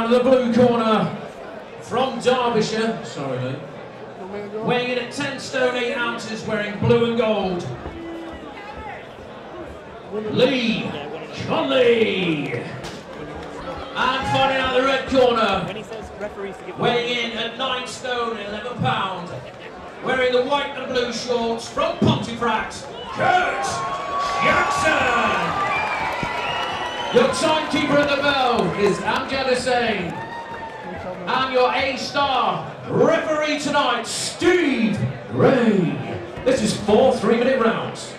of the blue corner from Derbyshire, sorry Lee, weighing in at 10 stone 8 ounces, wearing blue and gold, Lee Conley. And fighting out the red corner, weighing in at 9 stone 11 pounds, wearing the white and blue shorts from Pontefract, Kurt Jackson. Your timekeeper at the bell is Amjad Hussain. And your A-star referee tonight, Steve Ray. This is 4 3-minute rounds.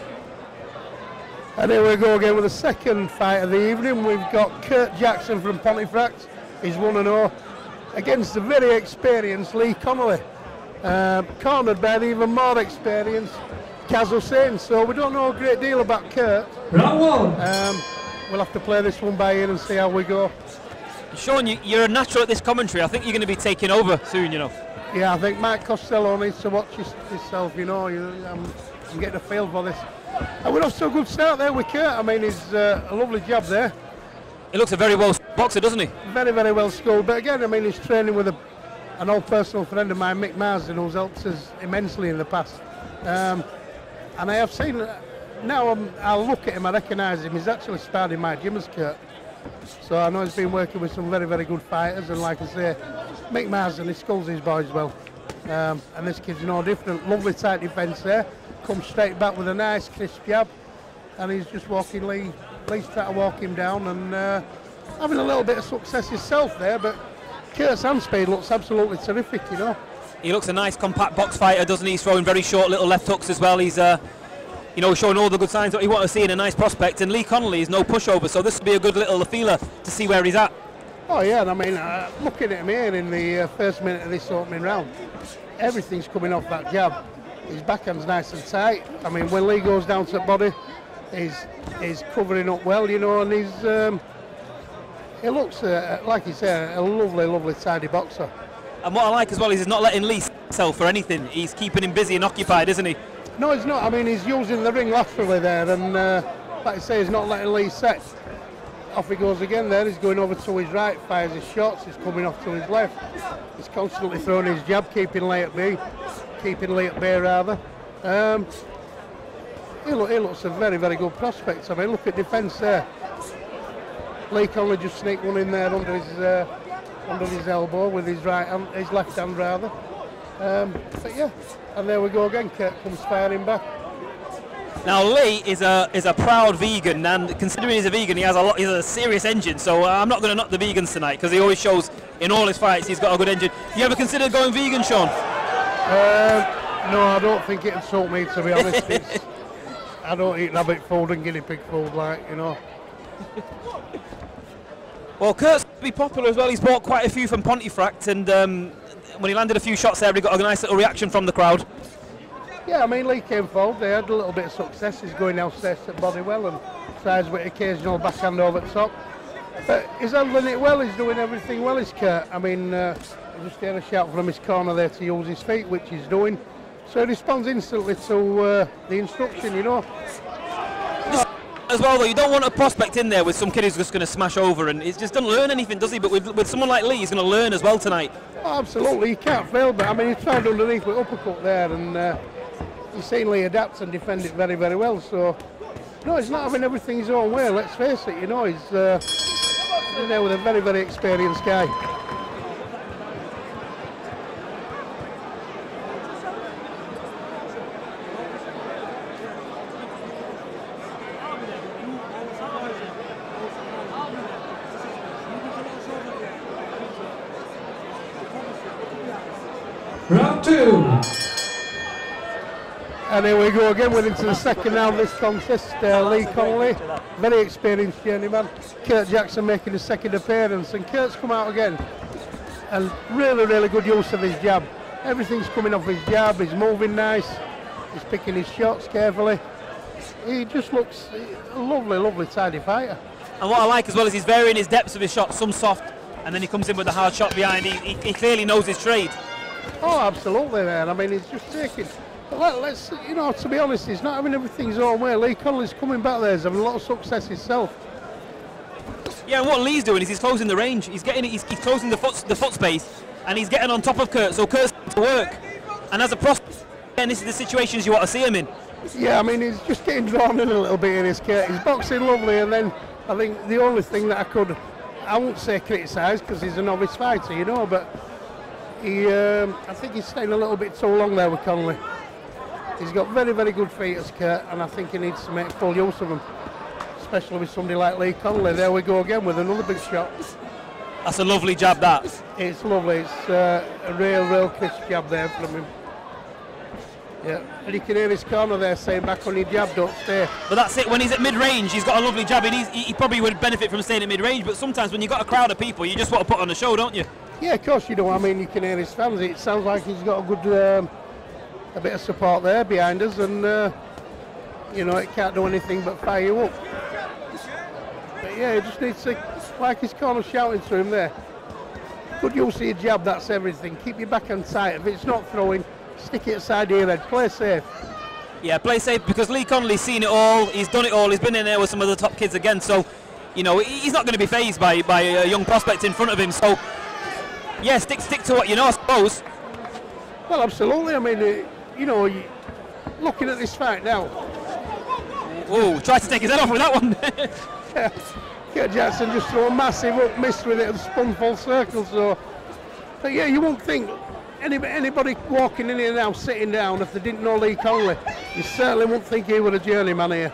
And here we go again with the second fight of the evening. We've got Kurt Jackson from Pontefract. He's 1-0 against the very experienced Lee Connolly. Cornered by the even more experienced Kaz Hussain. So we don't know a great deal about Kurt. Round one. We'll have to play this one by ear and see how we go. Sean, you're a natural at this commentary. I think you're going to be taking over soon, you know. Yeah, I think Mike Costello needs to watch himself, you know. I'm getting a feel for this. And we're off to a good start there with Kurt. I mean, he's a lovely job there. He looks a very well boxer, doesn't he? Very, very well schooled. But again, I mean, he's training with an old personal friend of mine, Mick Marsden, who's helped us immensely in the past. And I have seen, now I'll look at him, I recognise him. He's actually sparred in my gym as Kurt. So I know he's been working with some very, very good fighters. And like I say, Mick Marsden, he schools his boys well. And this kid's no different. Lovely tight defence there. Comes straight back with a nice crisp jab, and he's just walking Lee. Lee's trying to walk him down and having a little bit of success himself there. But Kurt's hand speed looks absolutely terrific, you know. He looks a nice compact box fighter, doesn't he? He's throwing very short little left hooks as well. He's you know, showing all the good signs that you want to see in a nice prospect. And Lee Connolly is no pushover, so this will be a good little feeler to see where he's at. Oh yeah, and I mean, looking at him here in the first minute of this opening round, everything's coming off that jab. His backhand's nice and tight. I mean, when Lee goes down to the body, he's covering up well, you know, and he looks, like you say, a lovely, lovely, tidy boxer. And what I like as well is he's not letting Lee sell for anything. He's keeping him busy and occupied, isn't he? No, he's not. I mean, he's using the ring laterally there, and like I say, he's not letting Lee set. Off he goes again there. He's going over to his right, fires his shots. He's coming off to his left. He's constantly throwing his jab, keeping Lee at bay. Keeping Lee at bay rather. He looks a very, very good prospect. I mean, look at defence there. Lee Conley just sneaked one in there under his elbow with his right hand, his left hand rather. But yeah, and there we go again. Kurt comes firing back. Now Lee is a proud vegan, and considering he's a vegan, he's a serious engine. So I'm not going to knock the vegans tonight because he always shows in all his fights he's got a good engine. You ever considered going vegan, Sean? No, I don't think it'd suit me, to be honest. I don't eat rabbit food and guinea pig food, like, you know. Well, Kurt's to be popular as well. He's bought quite a few from Pontefract, and when he landed a few shots there, he got a nice little reaction from the crowd. Yeah, I mean, Lee came forward. They had a little bit of success. He's going downstairs to body well and tries with occasional backhand over the top. But he's handling it well. He's doing everything well, is Kurt. I mean, just hear a shout from his corner there to use his feet, which he's doing. So he responds instantly to the instruction, you know. As well, though, you don't want a prospect in there with some kid who's just going to smash over, and he just doesn't learn anything, does he? But with someone like Lee, he's going to learn as well tonight. Oh, absolutely, you can't fail. But I mean, he tried underneath with uppercut there, and you've seen Lee adapt and defend it very, very well. So, no, he's not having everything his own way. Let's face it, you know, he's in there with a very, very experienced guy. Round two. And here we go again. We're into the second round of this contest. Lee Connolly, very experienced journeyman. Kurt Jackson making his second appearance, and Kurt's come out again. And really, really good use of his jab. Everything's coming off his jab. He's moving nice. He's picking his shots carefully. He just looks a lovely, lovely, tidy fighter. And what I like as well is he's varying his depths of his shots. Some soft, and then he comes in with a hard shot behind. He clearly knows his trade. Oh, absolutely, man. I mean, he's just taking. Let's, you know, to be honest, he's not having everything his own way. Lee Connolly's coming back there. He's having a lot of success himself. Yeah, and what Lee's doing is he's closing the range. He's closing the foot space, and he's getting on top of Kurt. So Kurt's to work. And as a prospect, and this is the situations you want to see him in. Yeah, I mean, he's just getting drawn in a little bit in his Kurt. He's boxing lovely, and then I think the only thing that I won't say criticise, because he's a novice fighter, you know, but I think he's staying a little bit too long there with Connolly. He's got very, very good feet as Kurt, and I think he needs to make full use of them, especially with somebody like Lee Connolly. There we go again with another big shot. That's a lovely jab, that. It's lovely. It's a real crisp jab there from him. Yeah, and you can hear his corner there saying, back on your jab, don't stay. But that's it, when he's at mid-range, he's got a lovely jab. He probably would benefit from staying at mid-range, but sometimes when you've got a crowd of people, you just want to put on a show, don't you? Yeah, of course you do. I mean, you can hear his fans. It sounds like he's got a good, a bit of support there behind us, and, you know, it can't do anything but fire you up. But yeah, he just needs to, like his corner shouting to him there, good use of your jab, that's everything. Keep your backhand tight. If it's not throwing, stick it aside your head, play safe. Yeah, play safe, because Lee Connolly's seen it all, he's done it all, he's been in there with some of the top kids again, so, you know, he's not going to be fazed by a young prospect in front of him, so, yeah, stick to what you know, I suppose. Well, absolutely. I mean, you know, looking at this fight now. Oh, tried to take his head off with that one. Yeah, Kurt Jackson just threw a massive up, missed with it and spun full circle, so, but yeah, you won't think anybody walking in here now, sitting down, if they didn't know Lee Connolly, you certainly wouldn't think he was a journeyman here.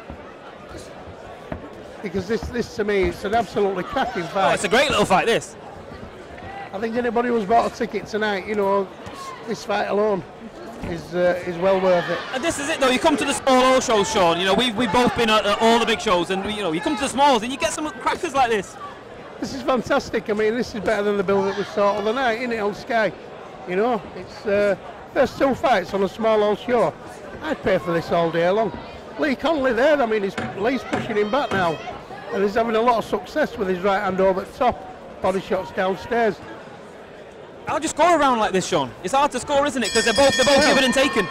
Because this to me, it's an absolutely cracking fight. Oh, it's a great little fight, this. I think anybody who's bought a ticket tonight, you know, this fight alone is well worth it. And this is it, though. You come to the small shows, Sean. You know, we've both been at all the big shows, and you know, you come to the smalls and you get some crackers like this. This is fantastic. I mean, this is better than the build that we saw the other night, isn't it, on Sky? You know, it's first two fights on a small old show. I'd pay for this all day long. Lee Connolly there, I mean, Lee's pushing him back now, and he's having a lot of success with his right hand over the top, body shots downstairs. I'll just go around like this, Sean. It's hard to score, isn't it? Because they're both given and taken.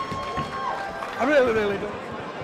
I really do.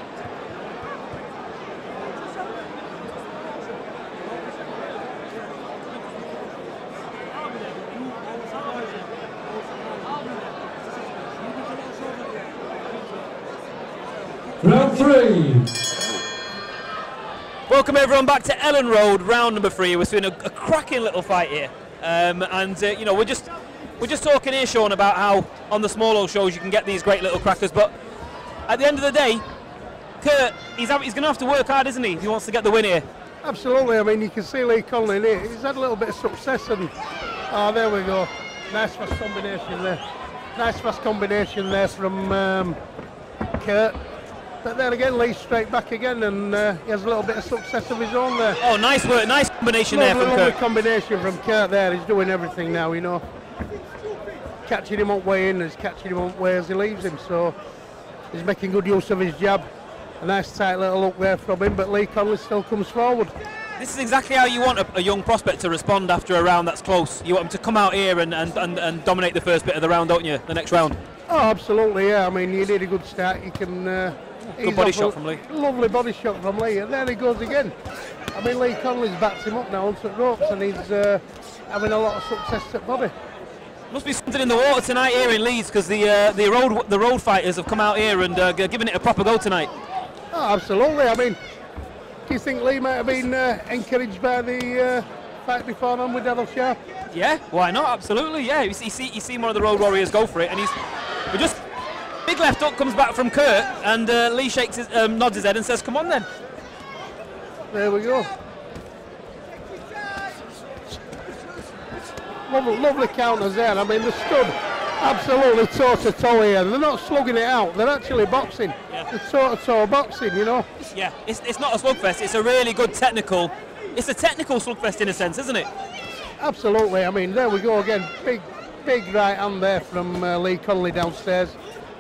Round 3. Welcome everyone back to Ellen Road, round number 3. We're seeing a cracking little fight here, you know, we're just talking here, Sean, about how on the small old shows you can get these great little crackers. But at the end of the day, Kurt, he's going to have to work hard, isn't he, if he wants to get the win here? Absolutely. I mean, you can see Lee Connolly here. He's had a little bit of success, and there we go. Nice fast combination there. Nice fast combination there from Kurt. But then again, Lee's straight back again, and he has a little bit of success of his own there. Oh, nice work, nice combination there from Kurt. Lovely combination from Kurt there. He's doing everything now, you know. Catching him up way in, he's catching him up way as he leaves him, so he's making good use of his jab. A nice tight little look there from him, but Lee Connolly still comes forward. This is exactly how you want a young prospect to respond after a round that's close. You want him to come out here and dominate the first bit of the round, don't you, the next round? Oh, absolutely, yeah. I mean, you need a good start. You can... good body shot from Lee. Lovely body shot from Lee, and there he goes again. I mean, Lee Connolly's backed him up now onto the ropes, and he's having a lot of success at body. Must be something in the water tonight here in Leeds, because the road fighters have come out here and given it a proper go tonight. Oh, absolutely. I mean, do you think Lee might have been encouraged by the fight beforehand with Daryl Sharp? Yeah, why not? Absolutely, yeah. You see one of the Road Warriors go for it, and we just big left hook comes back from Kurt, and Lee shakes nods his head and says, "Come on then." There we go. Lovely counters there. I mean, they stood absolutely toe-to-toe here. They're not slugging it out. They're actually boxing. Yeah. It's toe-to-toe boxing, you know. Yeah, it's not a slugfest. It's a really good technical. It's a technical slugfest in a sense, isn't it? Absolutely. I mean, there we go again. Big right hand there from Lee Connolly downstairs.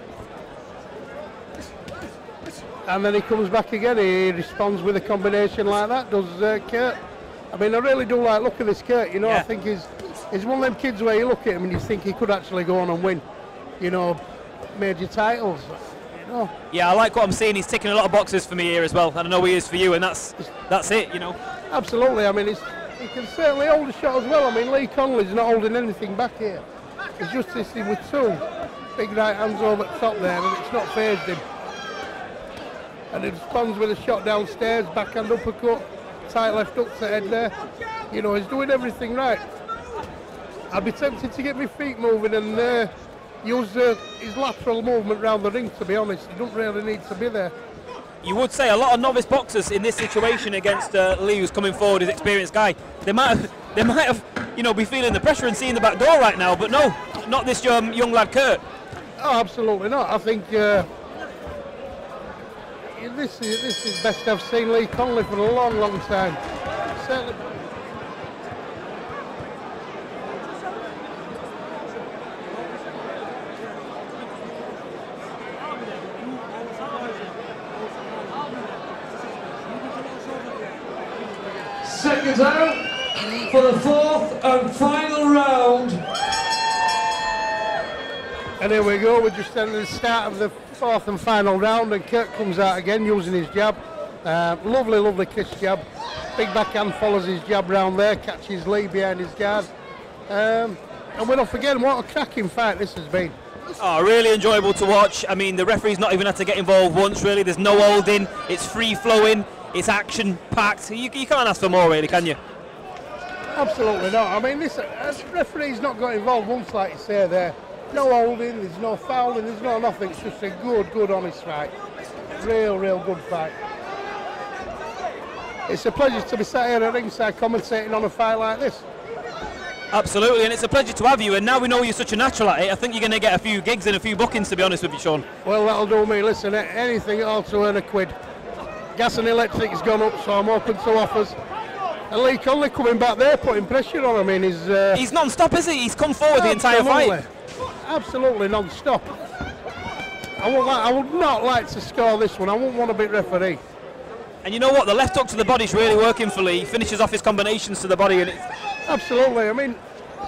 And then he comes back again. He responds with a combination like that, does Kurt. I mean, I really do like look at this Kurt, you know. Yeah. I think he's one of them kids where you look at him and you think he could actually go on and win, you know, major titles. You know. Yeah, I like what I'm seeing. He's ticking a lot of boxes for me here as well. And I know he is for you, and that's it, you know. Absolutely. I mean, He can certainly hold a shot as well. I mean, Lee Conley's not holding anything back here. He's just sitting with two big right hands over the top there, and it's not phased him. And he responds with a shot downstairs, backhand uppercut, tight left hook to head there. You know, he's doing everything right. I'd be tempted to get my feet moving and use his lateral movement around the ring, to be honest. He don't really need to be there. You would say a lot of novice boxers in this situation against Lee, who's coming forward, his experienced guy, they might have, you know, be feeling the pressure and seeing the back door right now, but no, not this young lad Kurt. Oh, absolutely not. I think this is best I've seen Lee Conley for a long, long time. Certainly. Seconds out for the fourth and final round. And here we go, we're just at the start of the fourth and final round, and Kurt comes out again using his jab. Lovely, lovely crisp jab. Big backhand follows his jab round there, catches Lee behind his guard. And we're off again. What a cracking fight this has been. Oh, really enjoyable to watch. I mean, the referee's not even had to get involved once, really. There's no holding, it's free-flowing. It's action-packed. You can't ask for more, really, can you? Absolutely not. I mean, this referee's not got involved once, like you say there. No holding, there's no fouling, there's no nothing. It's just a good, honest fight. Real good fight. It's a pleasure to be sat here at ringside commentating on a fight like this. Absolutely, and it's a pleasure to have you. And now we know you're such a natural at it, I think you're going to get a few gigs and a few bookings, to be honest with you, Sean. Well, that'll do me. Listen, anything at all to earn a quid. Gas and electric's gone up, so I'm open to offers. And Lee Conley coming back there, putting pressure on him. He's non-stop, is he? He's come forward the entire fight. Absolutely non-stop. I would not like to score this one. I wouldn't want to beat referee. And you know what? The left hook to the body's really working for Lee. He finishes off his combinations to the body, and it's absolutely. I mean,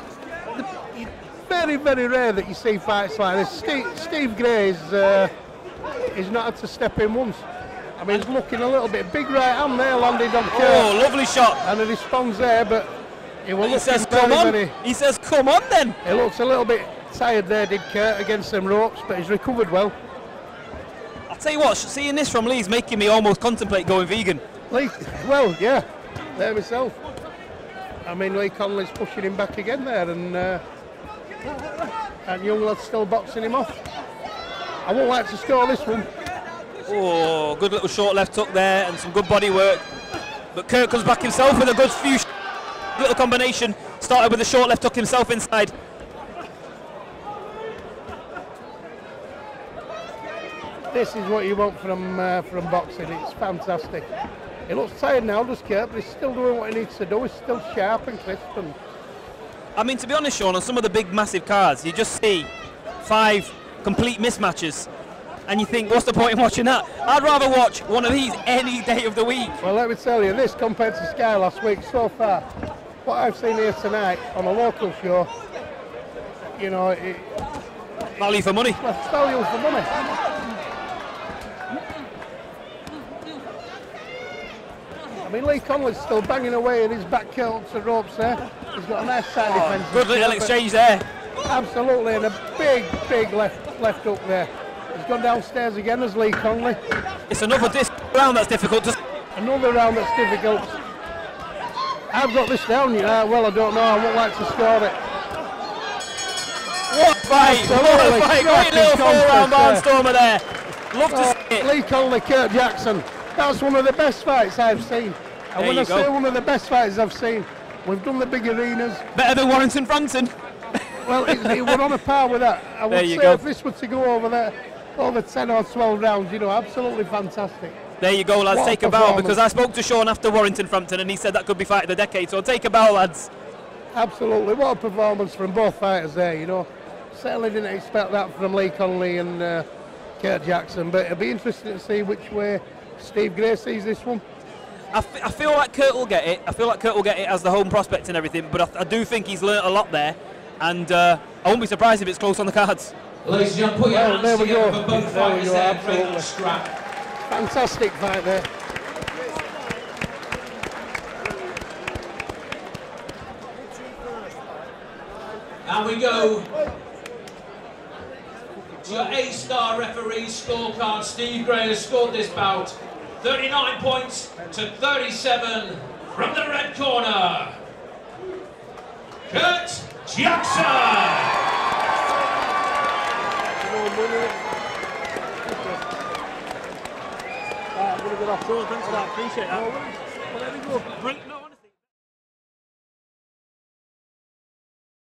very, very rare that you see fights like this. Steve Gray is not had to step in once. I mean, he's looking a little bit big right hand there, landed on Kurt. Oh, lovely shot. And he responds there, but he says, come on. He says, come on then. He looks a little bit tired there, did Kurt, against them ropes, but he's recovered well. I'll tell you what, seeing this from Lee's making me almost contemplate going vegan. Lee, well, yeah, there myself. I mean, Lee Conley's pushing him back again there, and young lad's still boxing him off. I won't like to score this one. Oh, good little short left hook there and some good body work. But Kurt comes back himself with a good few little combination. Started with a short left hook himself inside. This is what you want from boxing. It's fantastic. He looks tired now, does Kurt, but he's still doing what he needs to do. He's still sharp and crisp. And I mean, to be honest, Sean, on some of the big, massive cards, you just see 5 complete mismatches. And you think, what's the point in watching that? I'd rather watch one of these any day of the week. Well, let me tell you, this compared to Sky last week, so far, what I've seen here tonight on a local show, you know, value for money. Well, value for money. I mean, Lee Conley's still banging away in his back curls and ropes there. He's got a nice side defence. Good little exchange there. Absolutely, and a big left hook there. He's gone downstairs again as Lee Conley. It's another round that's difficult to... Another round that's difficult. I've got this down, well, I don't know, I won't like to score it. What a fight! What a fight! Great little 4-round barnstormer there. Love to see it. Lee Conley, Kurt Jackson. That's one of the best fights I've seen. And when I say one of the best fights I've seen, we've done the big arenas. Better than Warrington Frampton. Well, we're on a par with that. I would say if this were to go over there, over 10 or 12 rounds, you know, absolutely fantastic. There you go, lads. Take a bow, because I spoke to Sean after Warrington Frampton and he said that could be fight of the decade, so take a bow, lads. Absolutely. What a performance from both fighters there, you know. Certainly didn't expect that from Lee Conley and Kurt Jackson, but it'll be interesting to see which way Steve Gray sees this one. I feel like Kurt will get it. I feel like Kurt will get it as the home prospect and everything, but I do think he's learnt a lot there, and I won't be surprised if it's close on the cards. Ladies and gentlemen, put your hands together for both fighters there. Absolutely. Fantastic fight there. And we go to your A-star referee scorecard. Steve Gray has scored this bout 39 points to 37 from the red corner. Kurt Jackson. I'm going to get off. Thanks for that. Appreciate that.